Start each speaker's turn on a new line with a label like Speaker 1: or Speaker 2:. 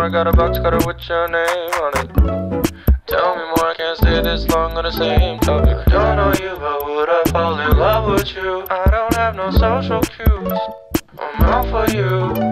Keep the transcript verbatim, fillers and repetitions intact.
Speaker 1: I got a box cutter with your name on it. Tell me more, I can't stay this long on the same topic. Don't know you, but would I fall in love with you? I don't have no social cues, I'm out for you.